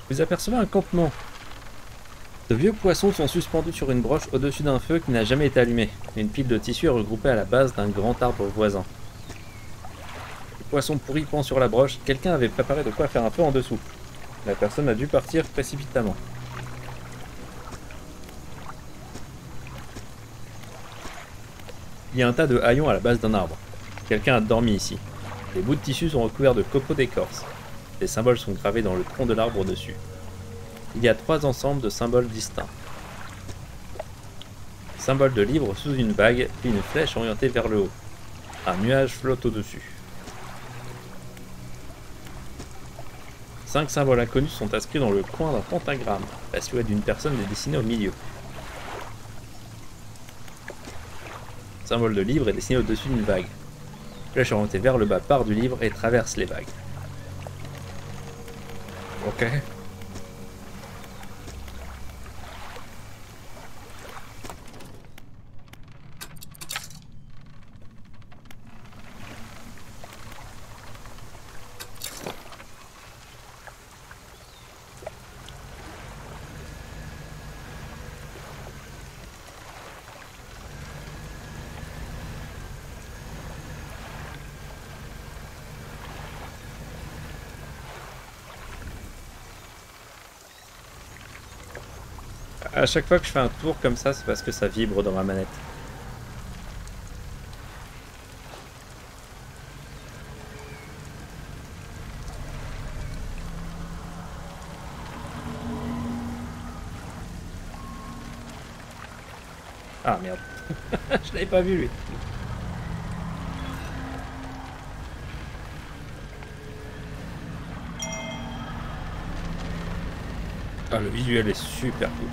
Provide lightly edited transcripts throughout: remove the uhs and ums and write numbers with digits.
Vous apercevez un campement. De vieux poissons sont suspendus sur une broche au-dessus d'un feu qui n'a jamais été allumé. Une pile de tissu est regroupée à la base d'un grand arbre voisin. Le poisson pourri pend sur la broche. Quelqu'un avait préparé de quoi faire un feu en dessous. La personne a dû partir précipitamment. Il y a un tas de haillons à la base d'un arbre. Quelqu'un a dormi ici. Les bouts de tissu sont recouverts de copeaux d'écorce. Des symboles sont gravés dans le tronc de l'arbre au-dessus. Il y a 3 ensembles de symboles distincts. Symbole de livre sous une vague, puis une flèche orientée vers le haut. Un nuage flotte au-dessus. 5 symboles inconnus sont inscrits dans le coin d'un pentagramme. La silhouette d'une personne est dessinée au milieu. Symbole de livre est dessiné au-dessus d'une vague. Flèche orientée vers le bas part du livre et traverse les vagues. Ok. À chaque fois que je fais un tour comme ça, c'est parce que ça vibre dans ma manette. Ah merde. Je l'avais pas vu lui. Ah, le visuel est super cool.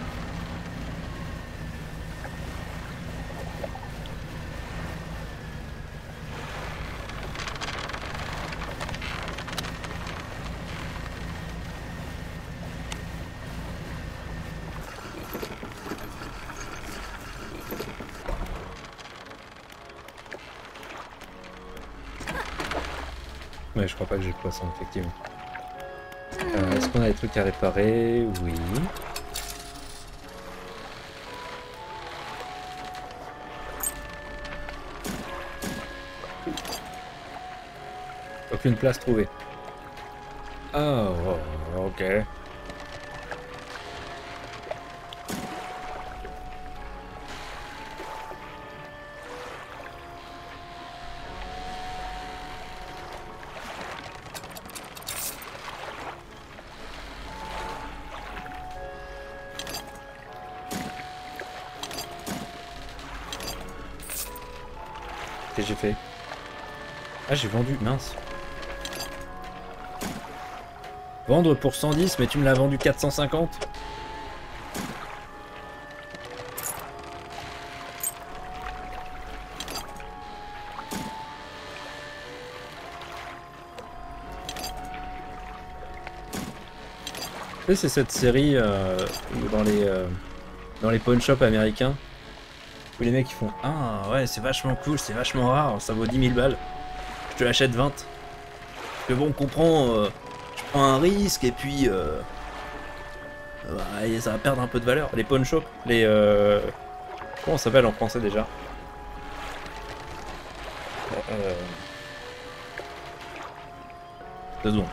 Ouais, je crois pas que j'ai de poisson, effectivement. Est-ce qu'on a des trucs à réparer? Oui. Aucune place trouvée. Oh, ok. Qu'est-ce que j'ai fait? Ah, j'ai vendu, mince. Vendre pour 110, mais tu me l'as vendu 450? Tu sais, c'est cette série où dans les pawn shops américains où les mecs ils font ah ouais, c'est vachement cool, c'est vachement rare, ça vaut 10 000 balles. Je te l'achète 20. Parce que bon, on comprend, je prends un risque et puis bah, et ça va perdre un peu de valeur. Les pawn shops, comment ça s'appelle en français déjà? euh... 2 secondes.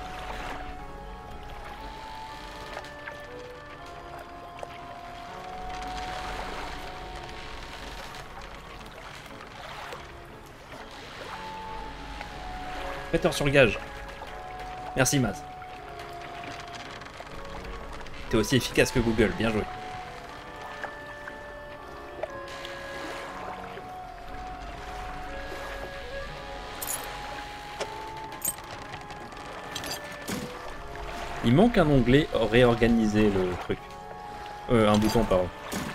Metteur sur gage. Merci Maz. T'es aussi efficace que Google, bien joué. Il manque un onglet réorganiser le truc. Un bouton, pardon.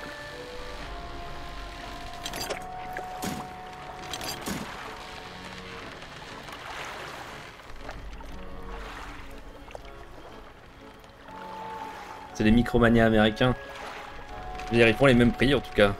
C'est les Micromania américains. Je veux dire, ils font les mêmes prix en tout cas.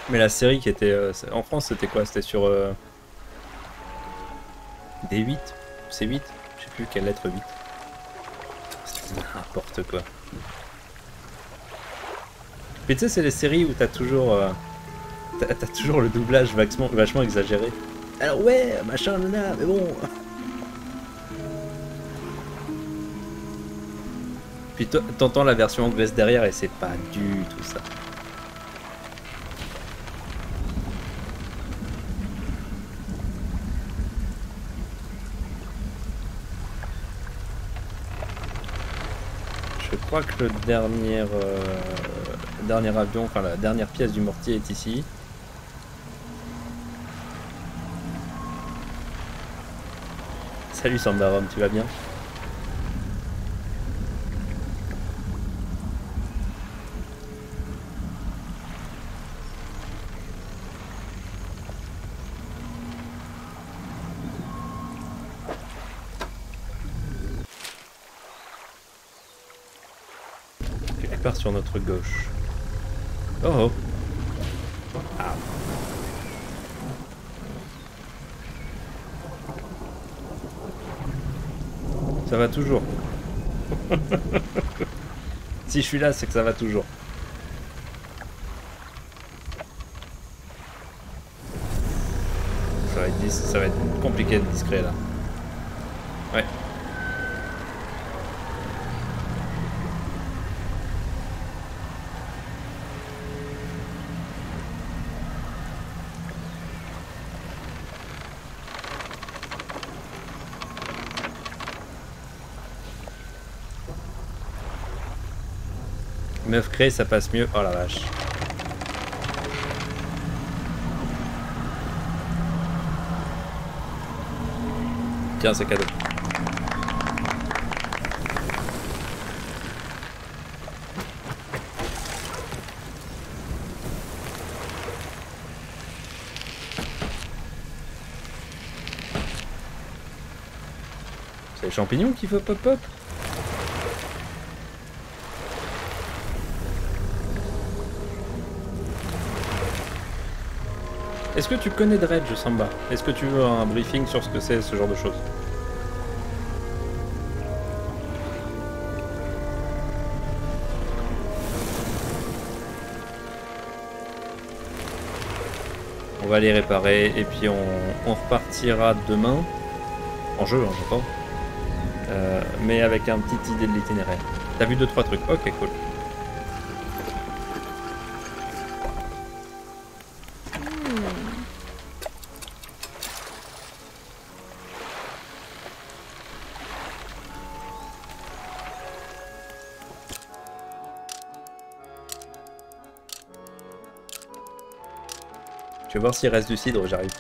Mais la série qui était en France, c'était quoi? C'était sur D8? C8? Je sais plus quelle lettre 8. C'était n'importe quoi. Puis tu sais, c'est les séries où t'as toujours, t'as toujours le doublage vachement exagéré. Alors ouais, machin, nana, mais bon. Puis t'entends la version anglaise derrière et c'est pas du tout ça. Je crois que le dernier avion, enfin la dernière pièce du mortier est ici. Salut Sambarom, tu vas bien? Quelque part sur notre gauche. Oh oh. Ah. Ça va toujours. Si je suis là, c'est que ça va toujours. Ça va être compliqué d'être discret là. Ouais. Meuf créée, ça passe mieux. Oh la vache. Tiens, c'est cadeau. C'est les champignons qui font pop-pop. Est-ce que tu connais Dredge, Samba? Est-ce que tu veux un briefing sur ce que c'est, ce genre de choses? On va les réparer et puis on repartira demain. En jeu, hein, j'entends. Mais avec un petit idée de l'itinéraire. T'as vu 2-3 trucs. Ok, cool. Je vais voir s'il reste du cidre, j'arrive.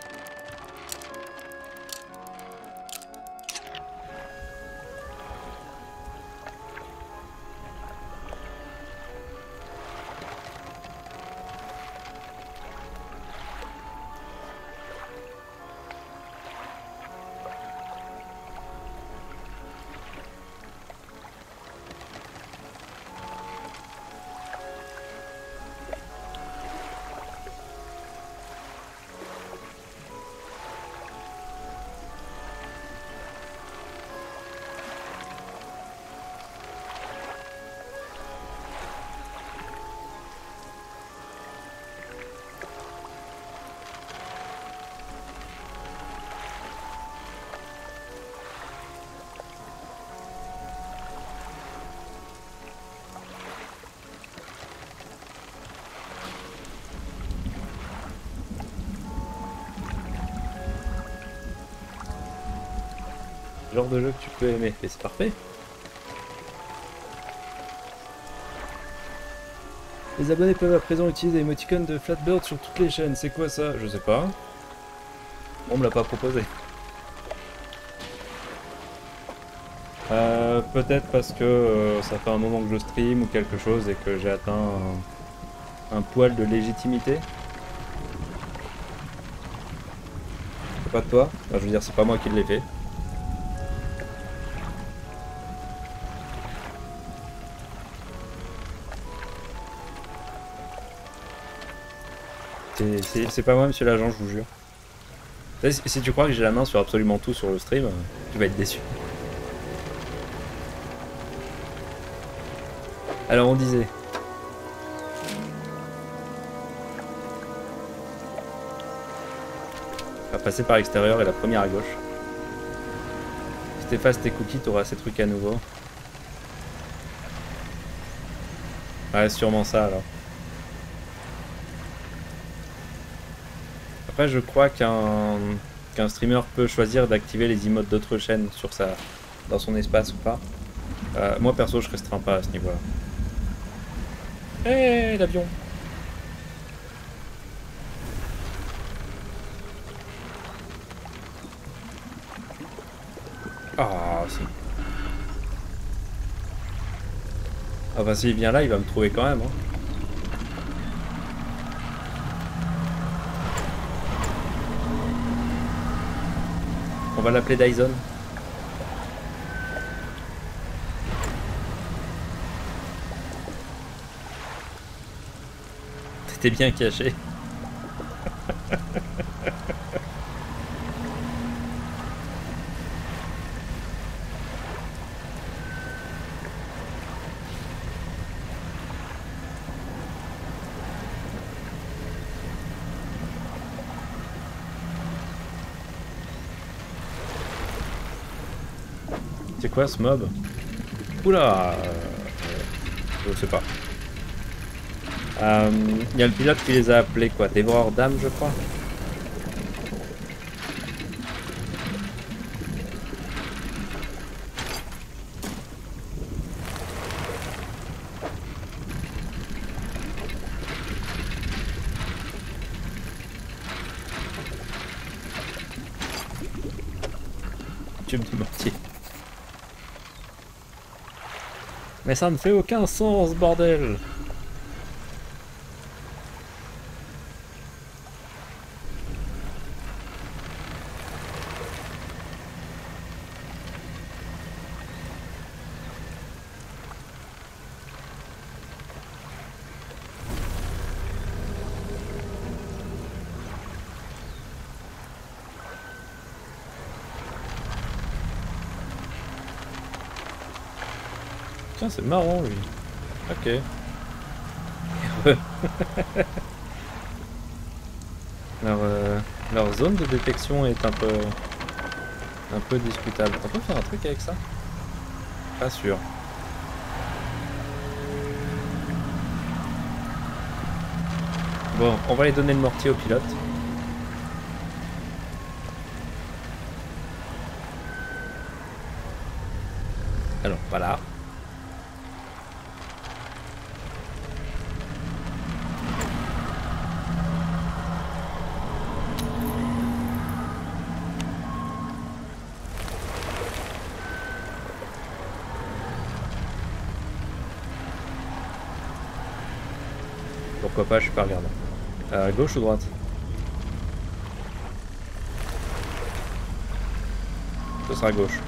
Genre de jeu que tu peux aimer, et c'est parfait. Les abonnés peuvent à présent utiliser l'émoticône de Flatbird sur toutes les chaînes. C'est quoi ça? Je sais pas. On me l'a pas proposé. Peut-être parce que ça fait un moment que je stream ou quelque chose et que j'ai atteint un poil de légitimité. C'est pas de toi? Enfin, je veux dire, c'est pas moi qui l'ai fait. C'est pas moi, monsieur l'agent, je vous jure. Si tu crois que j'ai la main sur absolument tout sur le stream, tu vas être déçu. Alors on disait... On va passer par l'extérieur et la première à gauche. Si t'effaces tes cookies, t'auras ces trucs à nouveau. Ouais, sûrement ça alors. Après, je crois qu'un streamer peut choisir d'activer les emotes d'autres chaînes sur dans son espace ou pas. Moi perso, je restreins pas à ce niveau-là. Hé, l'avion! Ah, si. Ah bah s'il vient là, il va me trouver quand même. Hein. On va l'appeler Dyson. T'étais bien caché. C'est quoi ce mob? Oula, je sais pas. Il y a le pilote qui les a appelés quoi, dévoreurs d'âme je crois. Tube de mortier. Mais ça ne fait aucun sens, bordel! Tiens, c'est marrant lui. Ok. Leur zone de détection est un peu discutable. On peut faire un truc avec ça? Pas sûr. Bon, on va aller donner le mortier au pilote. Alors, voilà. Pourquoi pas, je suis pas regardant. Gauche ou droite? Ce sera gauche.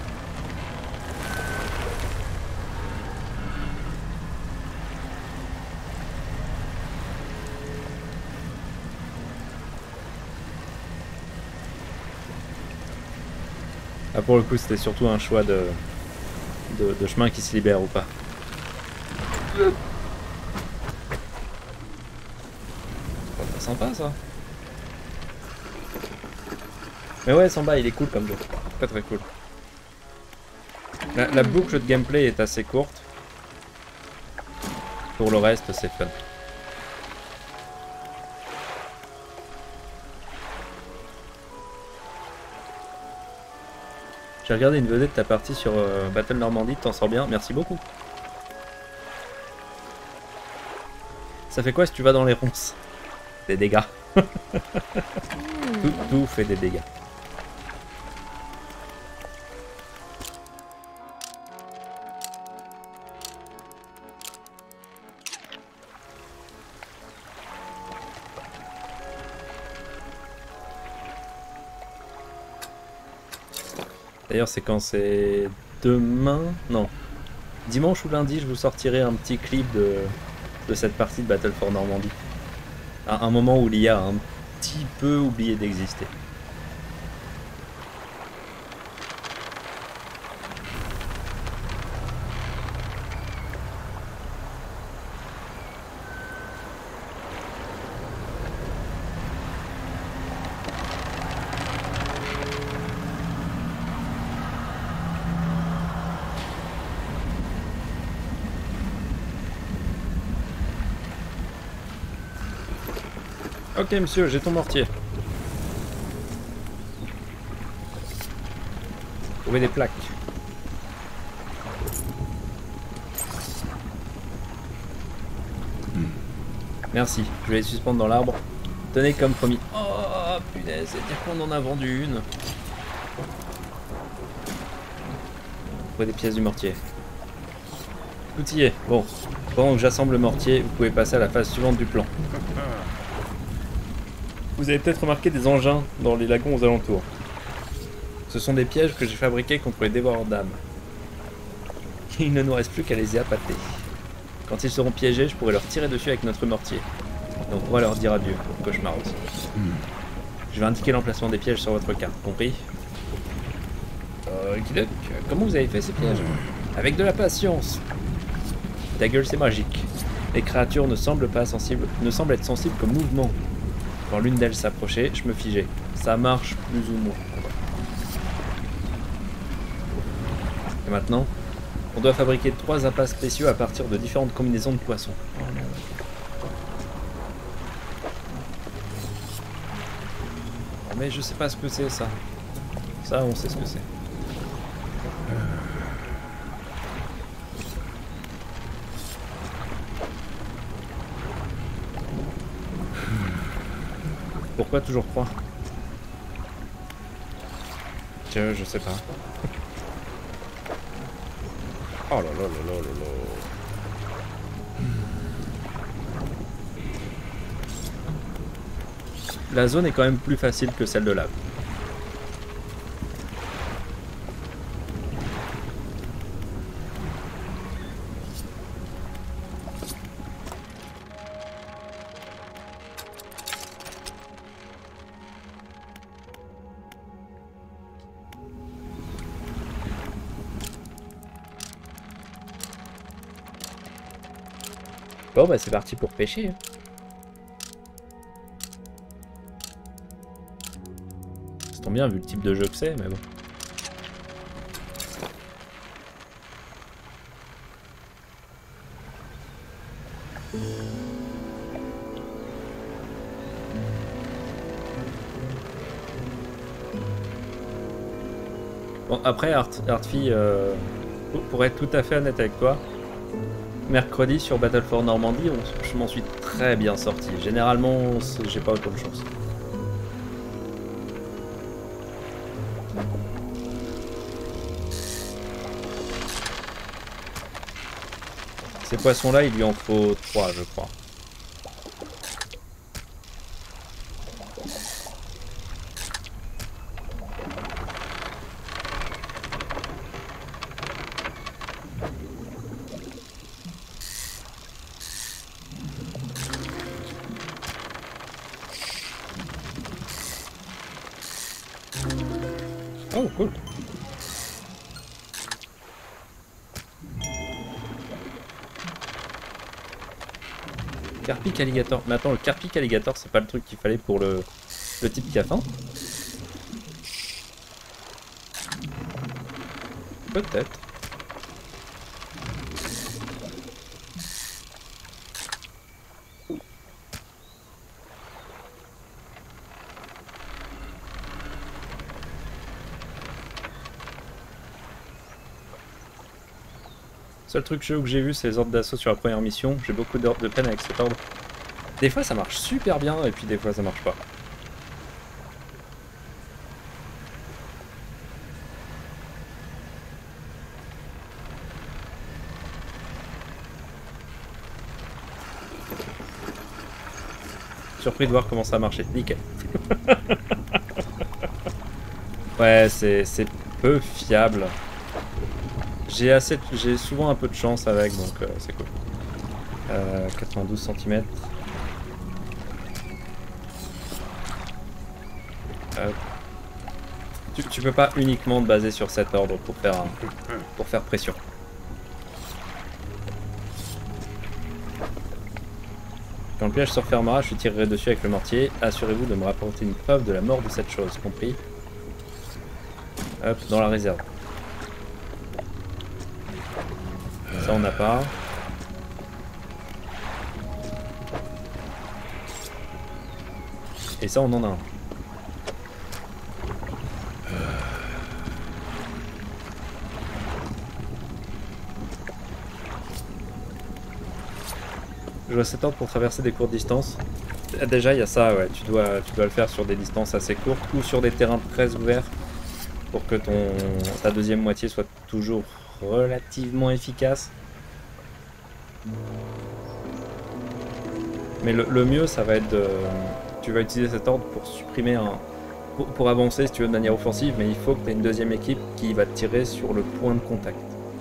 Ah, pour le coup, c'était surtout un choix de chemin qui se libère ou pas. C'est sympa ça. Mais ouais, Samba il est cool comme jeu. Très très cool. La boucle de gameplay est assez courte. Pour le reste, c'est fun. J'ai regardé une vedette de ta partie sur Battle Normandie, t'en sors bien, merci beaucoup. Ça fait quoi si tu vas dans les ronces? Des dégâts. tout fait des dégâts. D'ailleurs, c'est quand c'est demain? Non. Dimanche ou lundi, je vous sortirai un petit clip de cette partie de Battle for Normandie. À un moment où l'IA a un petit peu oublié d'exister. Ok monsieur, j'ai ton mortier. Trouver des plaques. Merci, je vais les suspendre dans l'arbre. Tenez comme promis. Oh punaise, c'est dire qu'on en a vendu une. Trouver des pièces du mortier. Tout y est. Bon, pendant que j'assemble le mortier, vous pouvez passer à la phase suivante du plan. Vous avez peut-être remarqué des engins dans les lagons aux alentours. Ce sont des pièges que j'ai fabriqués contre les dévoreurs d'âmes. Il ne nous reste plus qu'à les y appâter. Quand ils seront piégés, je pourrai leur tirer dessus avec notre mortier. Donc on va leur dire adieu, cauchemar aussi. Je vais indiquer l'emplacement des pièges sur votre carte, compris? Ok, comment vous avez fait ces pièges? Avec de la patience. Ta gueule, c'est magique. Les créatures ne semblent être sensibles qu'au mouvement. Quand l'une d'elles s'approchait, je me figeais. Ça marche plus ou moins. Et maintenant, on doit fabriquer 3 appâts spéciaux à partir de différentes combinaisons de poissons. Mais je sais pas ce que c'est ça. Ça, on sait ce que c'est. Pourquoi toujours 3? Je sais pas. Oh là là là là là là. La zone est quand même plus facile que celle de lave. Bon bah c'est parti pour pêcher. Ça tombe bien vu le type de jeu que c'est, mais bon. Bon après Artfee, pour être tout à fait honnête avec toi, mercredi sur Battle for Normandie, je m'en suis très bien sorti. Généralement, j'ai pas autant de chance. Ces poissons-là, il lui en faut 3, je crois. Oh, cool. Carpic alligator. Mais attends, le carpic alligator, c'est pas le truc qu'il fallait pour le type qui a faim? Peut-être. Seul truc chelou que j'ai vu, c'est les ordres d'assaut sur la première mission. J'ai beaucoup de peine avec cet ordre. Des fois ça marche super bien et puis des fois ça marche pas. Surpris de voir comment ça a marché. Nickel. Ouais, c'est peu fiable. J'ai souvent un peu de chance avec, donc c'est cool. 92 cm. Hop. Tu peux pas uniquement te baser sur cet ordre pour faire pression. Quand le piège se refermera, je tirerai dessus avec le mortier. Assurez-vous de me rapporter une preuve de la mort de cette chose, compris? Hop, dans la réserve. Ça on n'a pas. Et ça on en a un. Je vois cet ordre pour traverser des courtes distances. Déjà il y a ça, ouais, tu dois le faire sur des distances assez courtes ou sur des terrains très ouverts pour que ta deuxième moitié soit toujours relativement efficace. Mais le mieux ça va être tu vas utiliser cet ordre pour supprimer pour avancer si tu veux de manière offensive, mais il faut que tu aies une deuxième équipe qui va tirer sur le point de contact.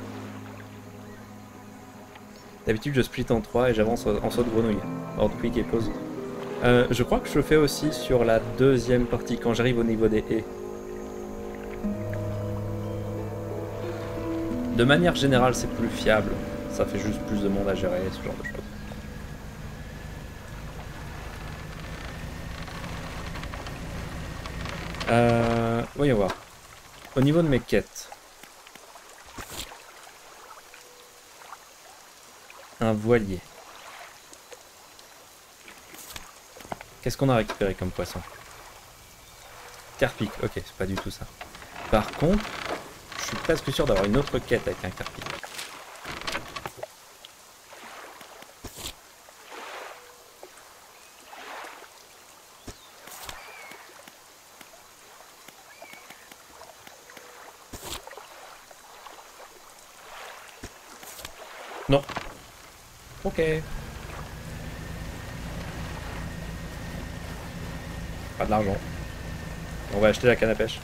D'habitude je split en 3 et j'avance en saut de grenouille. Ordre quick et pause. Je crois que je le fais aussi sur la deuxième partie quand j'arrive au niveau des haies. De manière générale c'est plus fiable. Ça fait juste plus de monde à gérer, ce genre de choses. Voyons voir. Au niveau de mes quêtes. Un voilier. Qu'est-ce qu'on a récupéré comme poisson? Carpic, ok, c'est pas du tout ça. Par contre, je suis presque sûr d'avoir une autre quête avec un carpic. Non. Ok. Pas de l'argent. On va acheter la canne à pêche.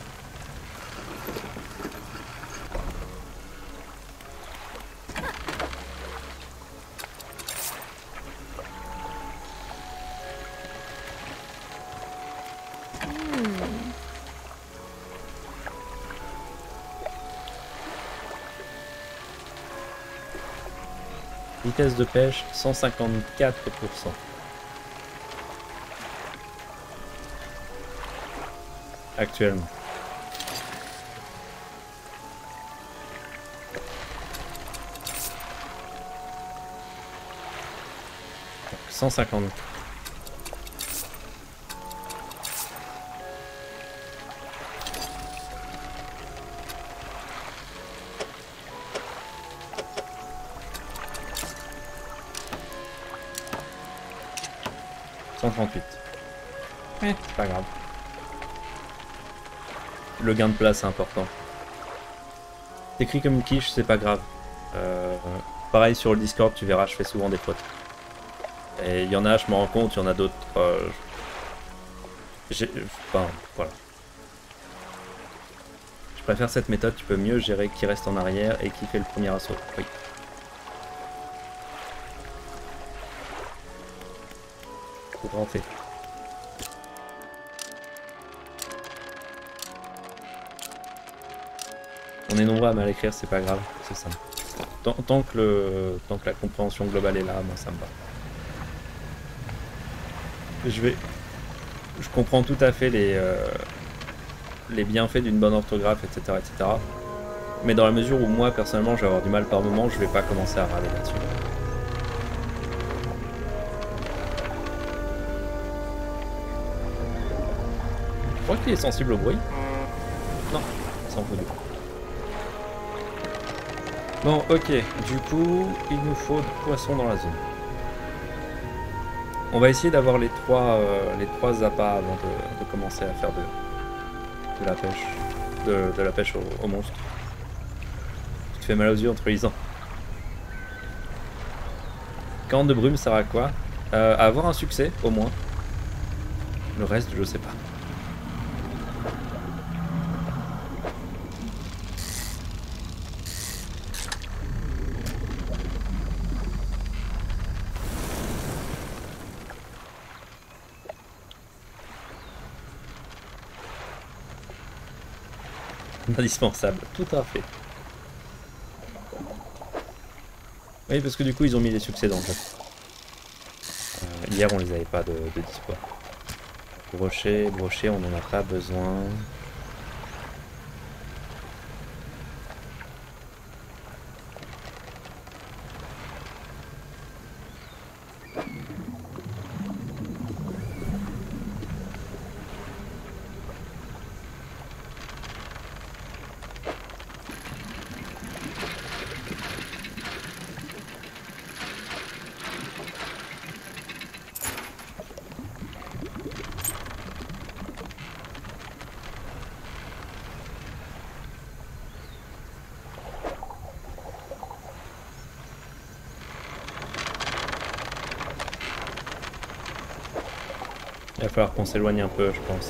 Vitesse de pêche 154%. Actuellement. Donc 150. C'est pas grave. Le gain de place est important. T'écris comme une quiche, c'est pas grave. Pareil sur le Discord, tu verras, je fais souvent des fautes. Et il y en a, je me rends compte, il y en a d'autres. Enfin, voilà. Je préfère cette méthode, tu peux mieux gérer qui reste en arrière et qui fait le premier assaut. Oui. Faut rentrer. On est nombreux à mal écrire, c'est pas grave, c'est ça. Tant que la compréhension globale est là, moi ça me va. Je comprends tout à fait les bienfaits d'une bonne orthographe, etc., etc. Mais dans la mesure où moi, personnellement, je vais avoir du mal par moment, je vais pas commencer à râler là-dessus. Je crois qu'il est sensible au bruit. Non, ça en fout du coup. Bon, ok, du coup, il nous faut du poisson dans la zone. On va essayer d'avoir les trois appâts avant de commencer à faire de la pêche. De la pêche au monstre. Tu te fais mal aux yeux en te lisant. 40 de brume, ça sert à quoi? À avoir un succès, au moins. Le reste, je sais pas. Indispensable, tout à fait. Oui, parce que du coup, ils ont mis les succès dans le jeu. Hier, on les avait pas de dispo. Brochet, brochet, on n'en a pas besoin. Il va falloir qu'on s'éloigne un peu, je pense.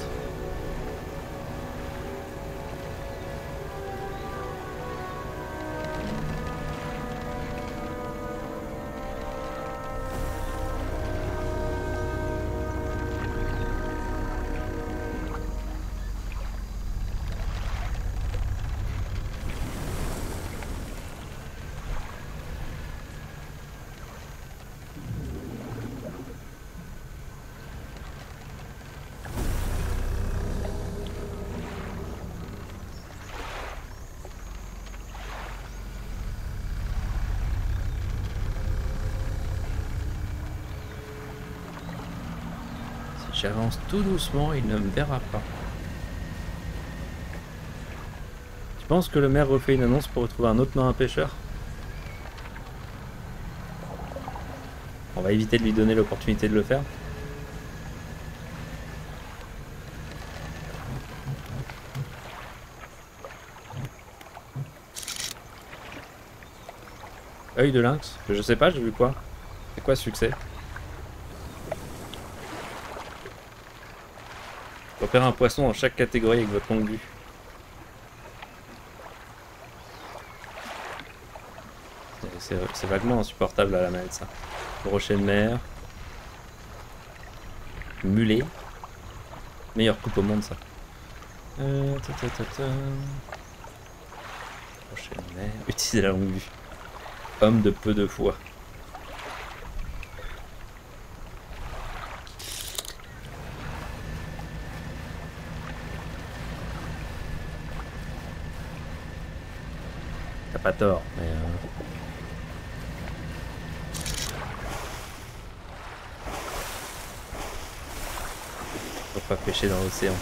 J'avance tout doucement, il ne me verra pas. Tu penses que le maire refait une annonce pour retrouver un autre marin pêcheur? On va éviter de lui donner l'opportunité de le faire. Œil de lynx? Je sais pas, j'ai vu quoi? C'est quoi ce succès? Repère un poisson dans chaque catégorie avec votre longue vue. C'est vaguement insupportable à la manette ça. Brochet de mer. Mulet. Meilleure coupe au monde ça. Brochet de mer. Utiliser la longue vue. Homme de peu de foi. T'as pas tort, mais faut pas pêcher dans l'océan.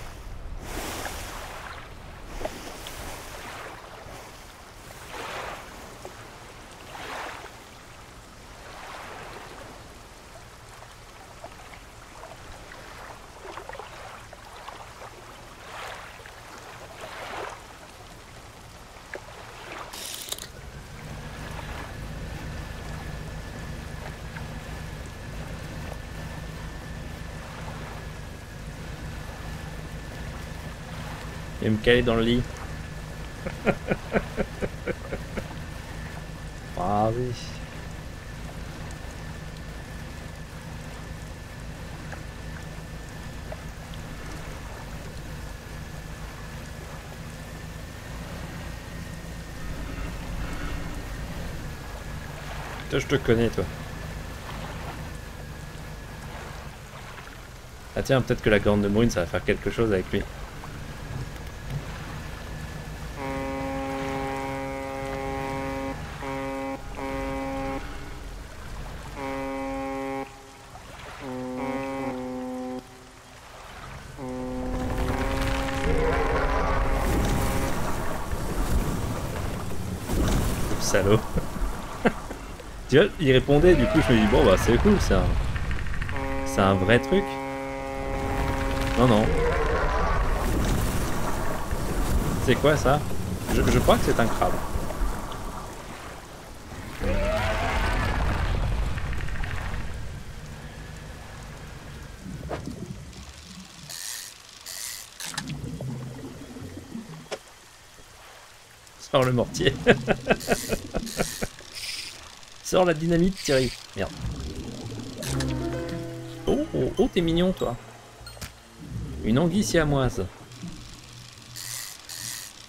Et me caler dans le lit. Ah oui. Toi, je te connais, toi. Ah tiens, peut-être que la corne de brune, ça va faire quelque chose avec lui. Salaud. Tu vois, il répondait, du coup je me dis bon bah c'est cool, c'est un vrai truc. Non non. C'est quoi ça? Je crois que c'est un crabe. Sors le mortier. Sors la dynamite, Thierry. Merde. Oh, oh, oh, t'es mignon, toi. Une anguille siamoise.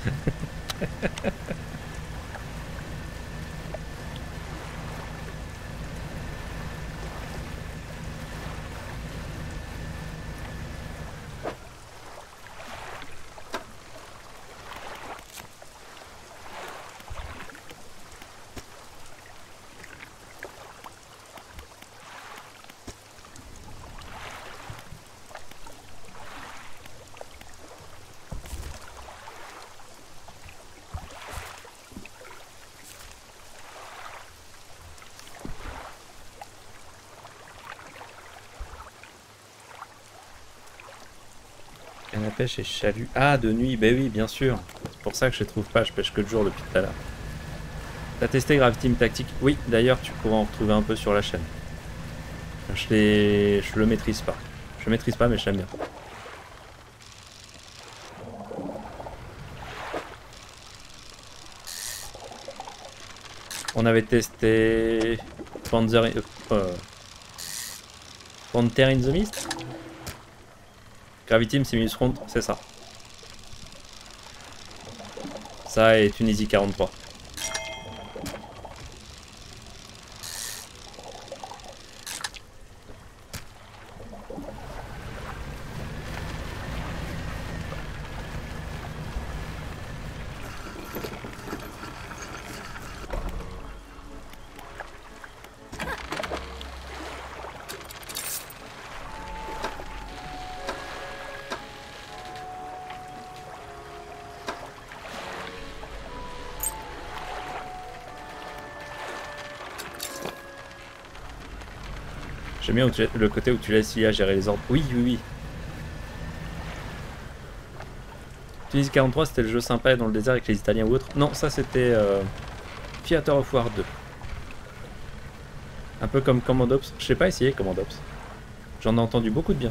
Canne à pêche et chalut. Ah, de nuit, bah oui, bien sûr. C'est pour ça que je les trouve pas, je pêche que de jour depuis tout à l'heure. T'as testé Gravity Team Tactique? Oui, d'ailleurs, tu pourras en retrouver un peu sur la chaîne. Je le maîtrise pas. Je le maîtrise pas, mais j'aime bien. On avait testé Panther in the Mist. Gravity Team Simus Front, c'est ça. Ça et Tunisie 43. J'aime bien le côté où tu laisses l'IA gérer les ordres. Oui, oui, oui. Tunisie 43, c'était le jeu sympa dans le désert avec les Italiens ou autres. Non, ça c'était Theater of War 2. Un peu comme Commandops. Je sais pas essayer Commandops. J'en ai entendu beaucoup de bien.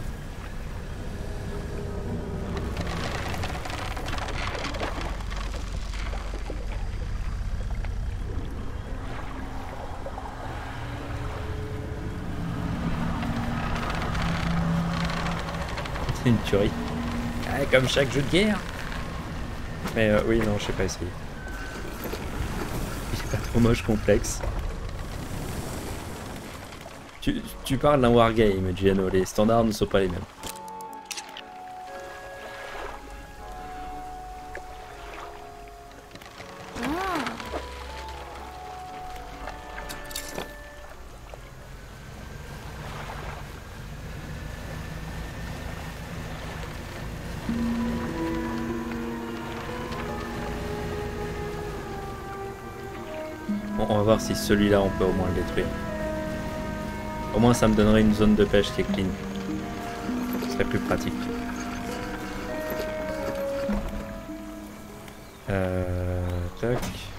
C'est une tuerie. Ah, comme chaque jeu de guerre. Mais oui, non, je sais pas essayer. Il est pas trop moche, complexe. Tu parles d'un wargame, Giano. Les standards ne sont pas les mêmes. Bon, on va voir si celui-là on peut au moins le détruire. Au moins ça me donnerait une zone de pêche qui est clean. Ce serait plus pratique. Tac.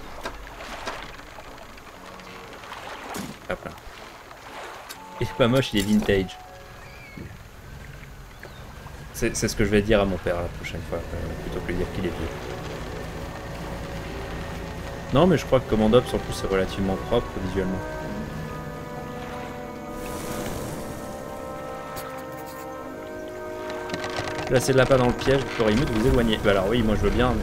Hop là. Il est pas moche, il est vintage. C'est ce que je vais dire à mon père la prochaine fois, plutôt que de dire qu'il est vieux. Non, mais je crois que Commandops en plus c'est relativement propre visuellement. Placez le lapin dans le piège, vous pourrez mieux de vous éloigner. Bah alors oui, moi je veux bien, mais...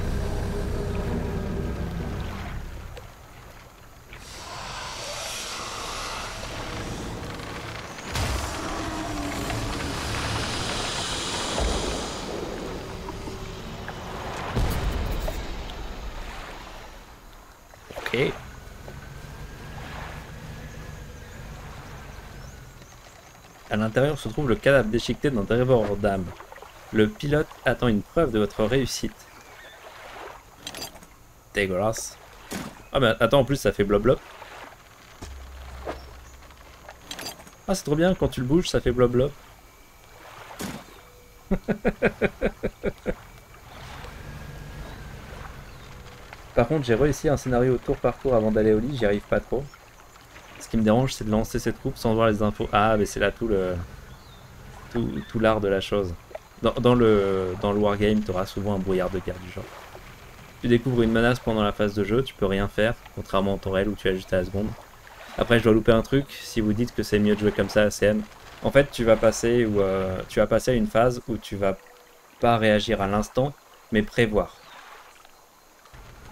Ok. À l'intérieur se trouve le cadavre déchiqueté d'un Trevor d'âme. Le pilote attend une preuve de votre réussite. Dégueulasse. Ah bah attends, en plus ça fait blob blob. Ah c'est trop bien, quand tu le bouges ça fait blob blob. Par contre j'ai réussi un scénario tour par tour avant d'aller au lit, j'y arrive pas trop. Ce qui me dérange c'est de lancer cette troupe sans voir les infos. Ah mais c'est là tout l'art de la chose. Dans le wargame, tu auras souvent un brouillard de guerre du genre. Tu découvres une menace pendant la phase de jeu, tu peux rien faire, contrairement au temps réel où tu as juste à la seconde. Après, je dois louper un truc, si vous dites que c'est mieux de jouer comme ça à CM. En fait, tu vas passer à une phase où tu vas pas réagir à l'instant, mais prévoir.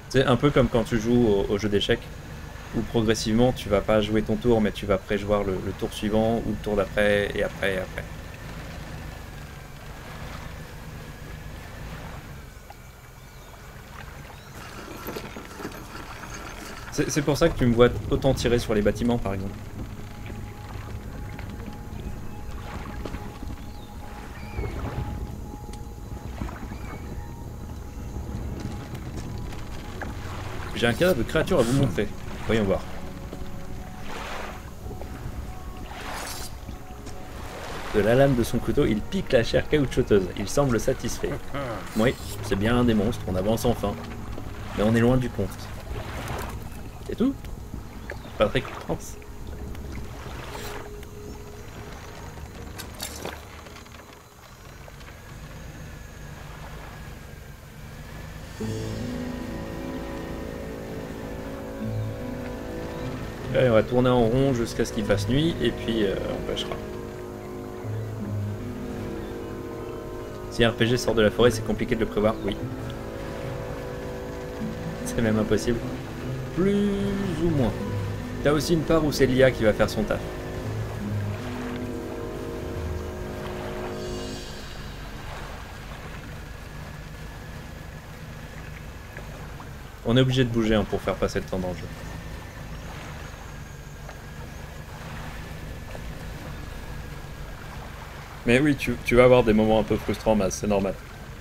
C'est un peu comme quand tu joues au jeu d'échecs, où progressivement tu vas pas jouer ton tour, mais tu vas prévoir le tour suivant, ou le tour d'après, et après, et après. C'est pour ça que tu me vois autant tirer sur les bâtiments, par exemple. J'ai un cadavre de créature à vous montrer. Voyons voir. De la lame de son couteau, il pique la chair caoutchouteuse. Il semble satisfait. Oui, c'est bien un des monstres, on avance enfin. Mais on est loin du compte. C'est tout? Pas de récompense. Allez, on va tourner en rond jusqu'à ce qu'il fasse nuit, et puis on pêchera. Si un RPG sort de la forêt, c'est compliqué de le prévoir, oui. C'est même impossible. Plus ou moins. T'as aussi une part où c'est l'IA qui va faire son taf. On est obligé de bouger hein, pour faire passer le temps dans le jeu. Mais oui, tu vas avoir des moments un peu frustrants, mais c'est normal.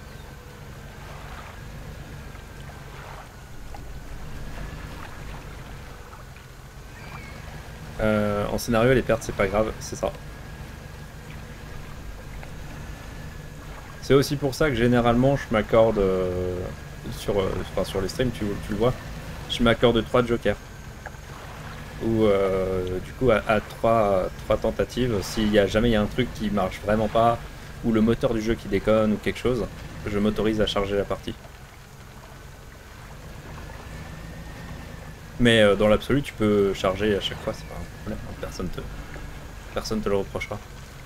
En scénario, les pertes, c'est pas grave, c'est ça. C'est aussi pour ça que généralement, je m'accorde sur les streams, tu le vois, je m'accorde 3 jokers. Ou du coup, à 3 tentatives, s'il y a jamais un truc qui marche vraiment pas, ou le moteur du jeu qui déconne, ou quelque chose, je m'autorise à charger la partie. Mais dans l'absolu, tu peux charger à chaque fois, c'est pas un problème, personne te le reprochera.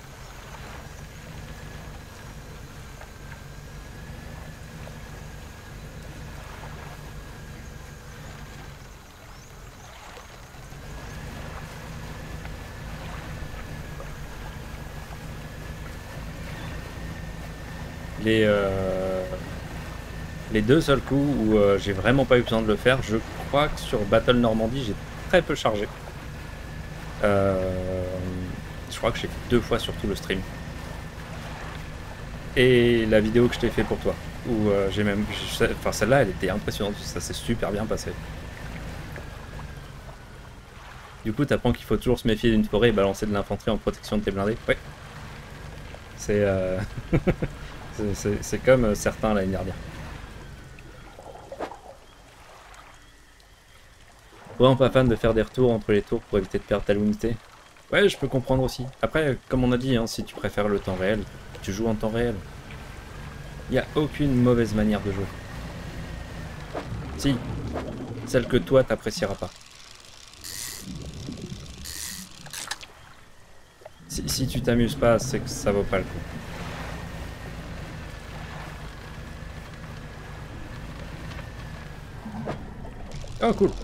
Les deux seuls coups où j'ai vraiment pas eu besoin de le faire, je crois que sur Battle Normandie, j'ai très peu chargé. Je crois que j'ai fait 2 fois sur tout le stream. Et la vidéo que je t'ai fait pour toi, où j'ai même... Enfin, celle-là, elle était impressionnante, ça s'est super bien passé. Du coup, t'apprends qu'il faut toujours se méfier d'une forêt et balancer de l'infanterie en protection de tes blindés. Ouais. C'est c'est comme certains l'année dernière. Vraiment pas fan de faire des retours entre les tours pour éviter de perdre ta unité. Ouais, je peux comprendre aussi. Après, comme on a dit, hein, si tu préfères le temps réel, tu joues en temps réel. Il n'y a aucune mauvaise manière de jouer. Si, celle que toi t'apprécieras pas. Si tu t'amuses pas, c'est que ça vaut pas le coup. Oh cool.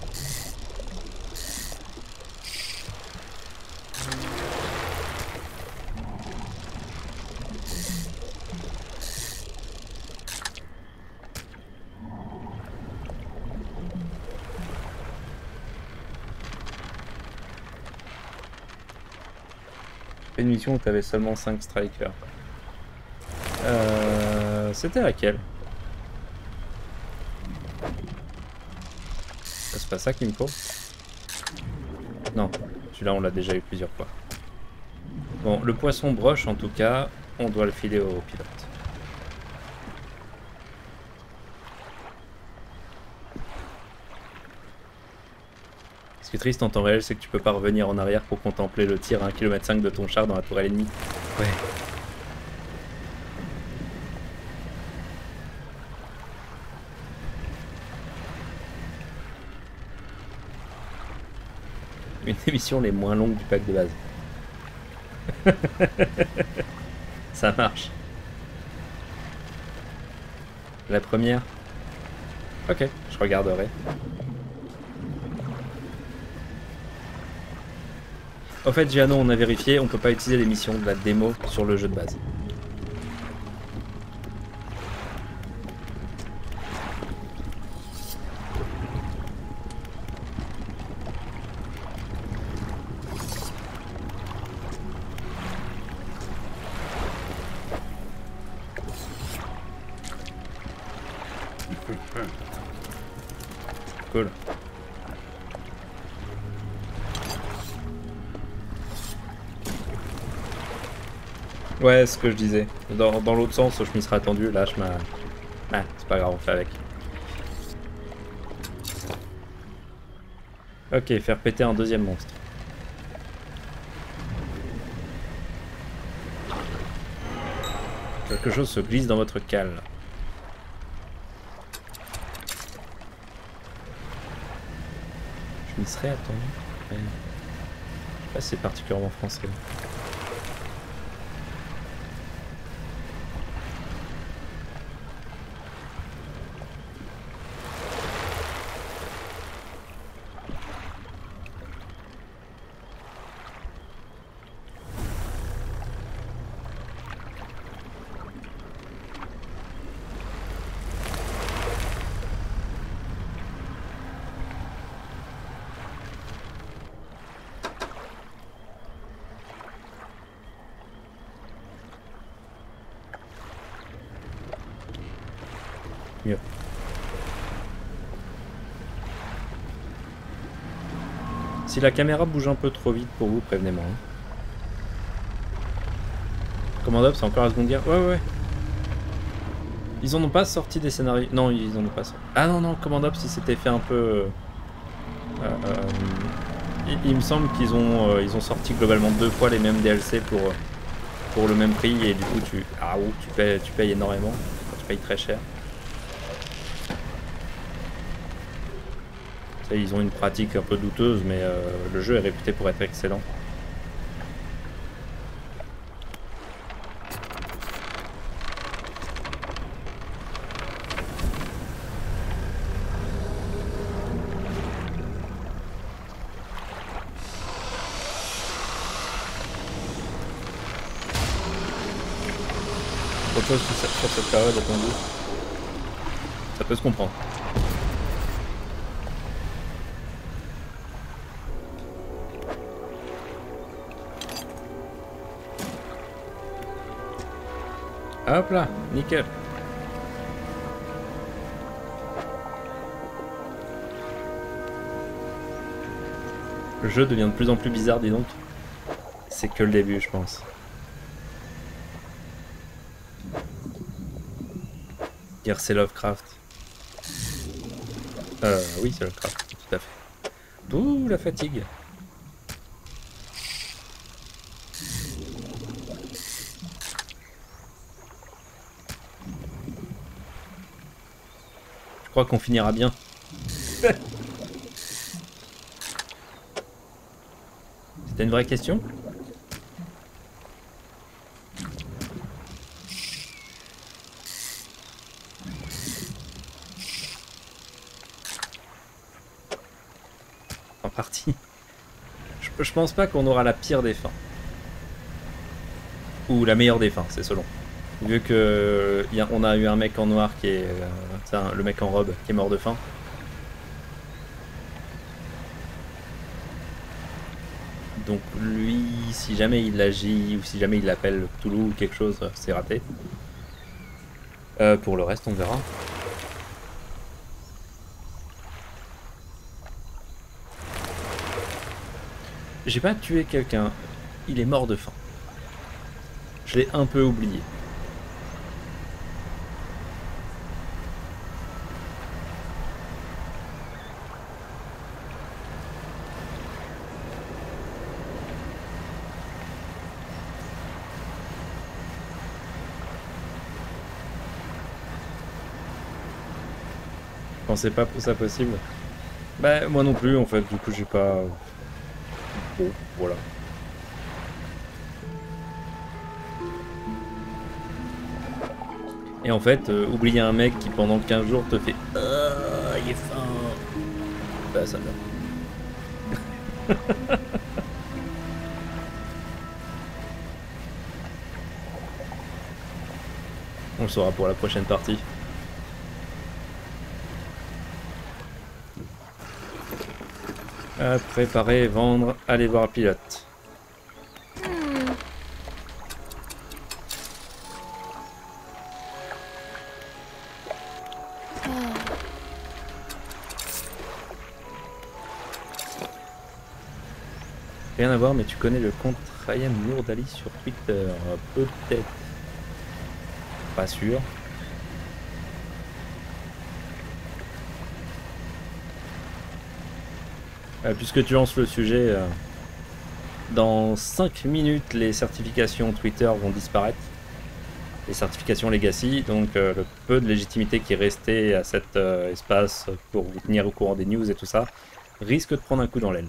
Une mission où t'avais seulement 5 strikers. C'était laquelle? C'est pas ça qu'il me faut? Non, celui-là on l'a déjà eu plusieurs fois. Bon, le poisson broche en tout cas, on doit le filer au pilote. Ce qui est triste en temps réel, c'est que tu peux pas revenir en arrière pour contempler le tir à 1,5 km de ton char dans la tourelle ennemie. Ouais. Une des missions les moins longues du pack de base. Ça marche. La première. Ok, je regarderai. Au fait, Giano, on a vérifié, on peut pas utiliser les missions de la démo sur le jeu de base. Cool. Ouais, ce que je disais. Dans l'autre sens, je m'y serais attendu. Là, je m'ai... Ah, c'est pas grave, on fait avec. Ok, faire péter un deuxième monstre. Quelque chose se glisse dans votre cale. Je m'y serais attendu. Ouais. Je sais pas si c'est particulièrement français. Mieux. Si la caméra bouge un peu trop vite pour vous, prévenez-moi. Hein. Command Up, c'est encore la Seconde Guerre. Ouais, ouais. Ils en ont pas sorti des scénarios. Non, ils en ont pas sorti. Ah non, non, Command Up, si c'était fait un peu. Il me semble qu'ils ils ont sorti globalement 2 fois les mêmes DLC pour le même prix et du coup tu payes énormément. Tu payes très cher. Ils ont une pratique un peu douteuse, mais le jeu est réputé pour être excellent. Autre chose sur cette période attendue, ça peut se comprendre. Hop là, nickel. Le jeu devient de plus en plus bizarre, dis donc. C'est que le début, je pense. Dire c'est Lovecraft. Oui, c'est Lovecraft, tout à fait. Ouh, la fatigue. Je crois qu'on finira bien. C'était une vraie question? En partie. Je pense pas qu'on aura la pire des fins. Ou la meilleure des fins, c'est selon. Vu que on a eu un mec en noir qui est... le mec en robe qui est mort de faim. Donc lui, si jamais il agit ou si jamais il appelle Cthulhu ou quelque chose, c'est raté. Pour le reste, on verra. J'ai pas tué quelqu'un, il est mort de faim. Je l'ai un peu oublié. Je pensais pas ça possible. Bah moi non plus en fait, du coup j'ai pas... Bon, voilà. Et en fait, oublier un mec qui pendant 15 jours te fait il est faim. Bah ça meurt. On le saura pour la prochaine partie. Préparer, vendre, aller voir pilote. Rien à voir, mais tu connais le compte Ryan Nourdali sur Twitter? Peut-être. Pas sûr. Puisque tu lances le sujet, dans 5 minutes, les certifications Twitter vont disparaître. Les certifications Legacy, donc le peu de légitimité qui est resté à cet espace pour vous tenir au courant des news et tout ça, risque de prendre un coup dans l'aile.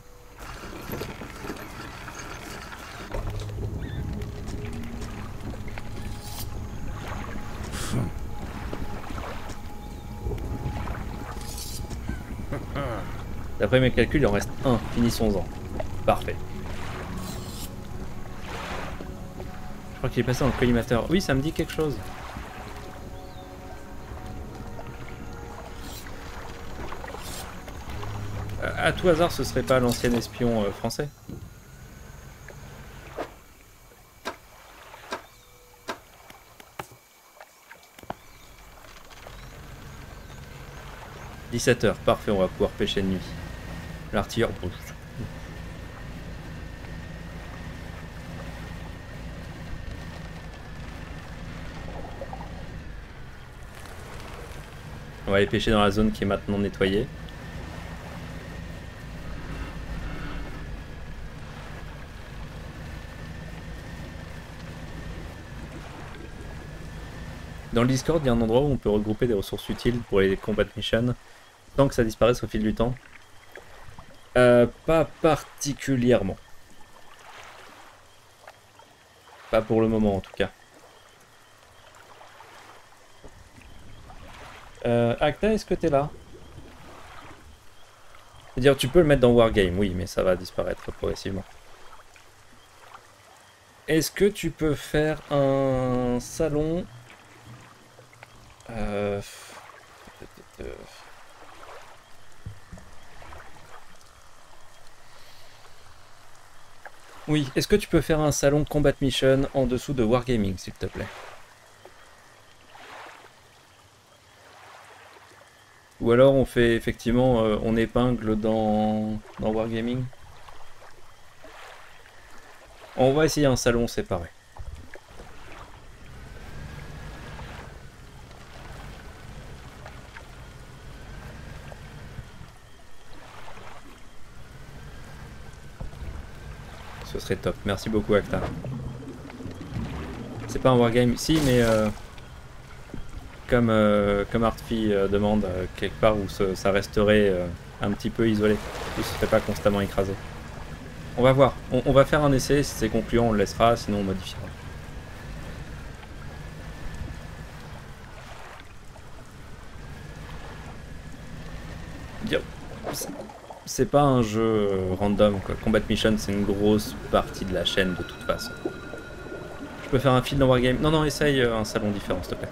D'après mes calculs, il en reste un. Finissons-en. Parfait. Je crois qu'il est passé dans le collimateur. Oui, ça me dit quelque chose. À tout hasard, ce serait pas l'ancien espion français? « 17h, parfait, on va pouvoir pêcher de nuit. » L'artilleur... On va aller pêcher dans la zone qui est maintenant nettoyée. Dans le Discord, il y a un endroit où on peut regrouper des ressources utiles pour les combat missions, tant que ça disparaisse au fil du temps. Pas particulièrement. Pas pour le moment en tout cas. Acta, est-ce que t'es là? C'est-à-dire, tu peux le mettre dans Wargame, oui, mais ça va disparaître progressivement. Est-ce que tu peux faire un salon... Oui, est-ce que tu peux faire un salon Combat Mission en dessous de Wargaming, s'il te plaît? Ou alors on fait effectivement, on épingle dans Wargaming. On va essayer un salon séparé. Ce serait top. Merci beaucoup, Acta. C'est pas un wargame, si, mais comme Artfi demande, quelque part où ça resterait un petit peu isolé, où ce serait pas constamment écrasé. On va voir. On va faire un essai. Si c'est concluant, on le laissera. Sinon, on modifiera. C'est pas un jeu random, quoi. Combat Mission, c'est une grosse partie de la chaîne de toute façon. Je peux faire un fil dans Wargame. Non, non, essaye un salon différent, s'il te plaît.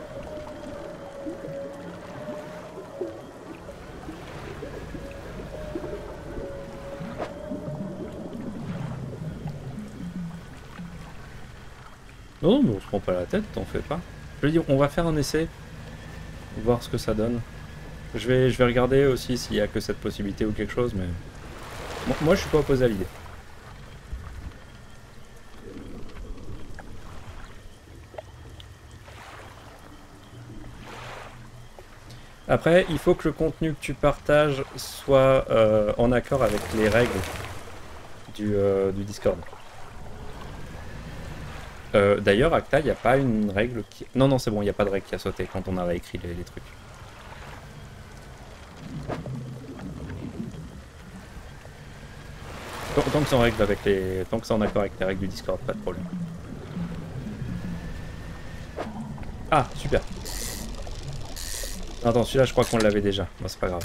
Non, mais on se prend pas la tête, t'en fais pas. Je veux dire, on va faire un essai, voir ce que ça donne. Je vais regarder aussi s'il y a que cette possibilité ou quelque chose, mais... Moi, je suis pas opposé à l'idée. Après, il faut que le contenu que tu partages soit en accord avec les règles du Discord. D'ailleurs, Acta, il n'y a pas une règle qui... Non, non, c'est bon, il n'y a pas de règle qui a sauté quand on a écrit les trucs. Tant que c'est en règle avec les... Tant que c'est en accord avec les règles du Discord, pas de problème. Ah, super. Attends, celui-là, je crois qu'on l'avait déjà. Bon, c'est pas grave.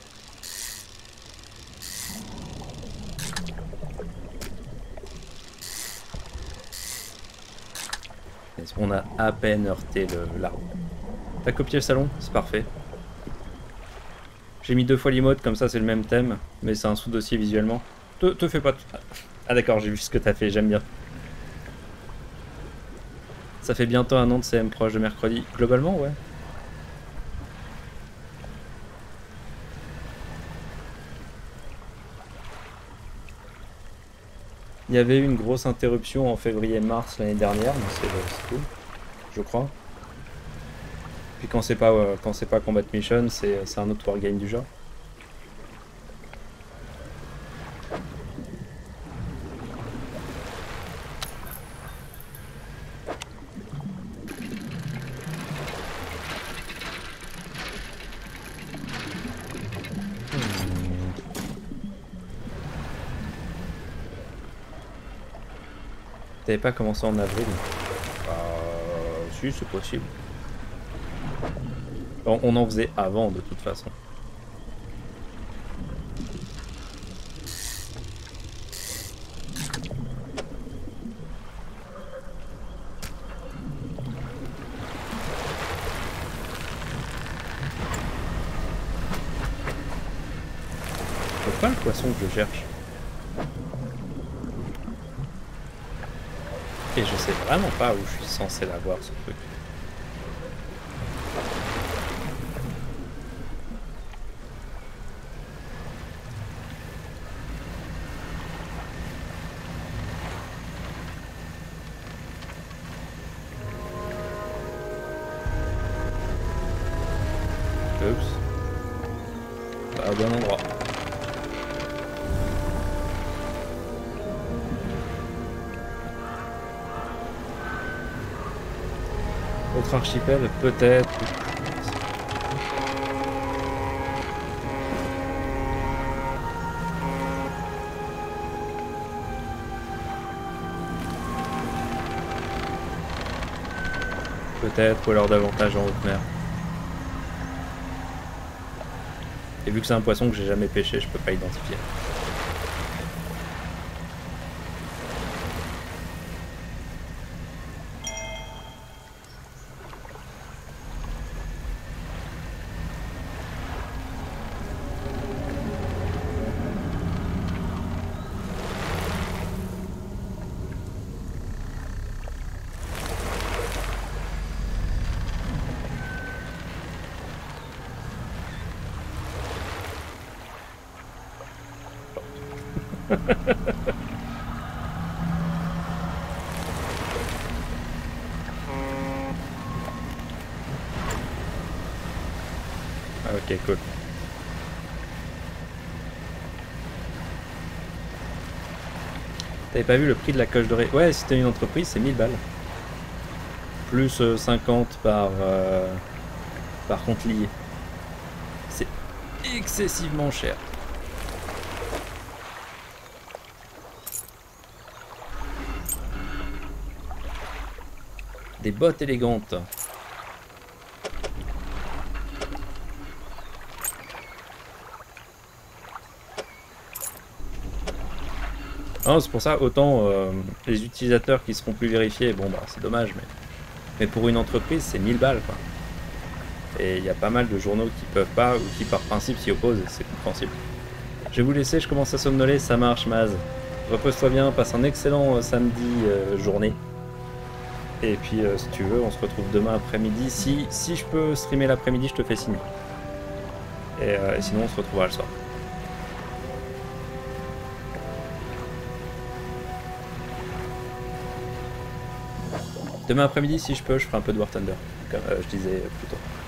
On a à peine heurté l'arbre. T'as copié le salon? C'est parfait. J'ai mis 2 fois l'emote, comme ça c'est le même thème, mais c'est un sous-dossier visuellement. Te fais pas... Ah d'accord, j'ai vu ce que t'as fait, j'aime bien. Ça fait bientôt 1 an de CM proche de mercredi. Globalement, ouais. Il y avait eu une grosse interruption en février-mars l'année dernière, mais c'est cool, je crois. Puis quand c'est pas Combat Mission, c'est un autre wargame du genre. T'avais pas commencé en avril? Si, c'est possible. On en faisait avant de toute façon. C'est pas le poisson que je cherche. Et je sais vraiment pas où je suis censé l'avoir ce truc. Oups. Pas au bon endroit. Autre archipel, peut-être. Peut-être, ou alors davantage en haute mer. Et vu que c'est un poisson que j'ai jamais pêché, je peux pas identifier. Ok, cool. T'avais pas vu le prix de la coche dorée? Ouais, si t'es une entreprise, c'est 1000 balles. Plus 50 par compte lié. C'est excessivement cher. Des bottes élégantes. Non, c'est pour ça, autant les utilisateurs qui seront plus vérifiés, bon bah c'est dommage, mais pour une entreprise c'est 1000 balles quoi. Et il y a pas mal de journaux qui peuvent pas ou qui par principe s'y opposent et c'est compréhensible. Je vais vous laisser, je commence à somnoler, ça marche Maz. Repose-toi bien, passe un excellent samedi journée. Et puis si tu veux, on se retrouve demain après-midi. Si je peux streamer l'après-midi, je te fais signe. Et sinon on se retrouvera le soir. Demain après-midi, si je peux, je ferai un peu de War Thunder, comme je disais plus tôt.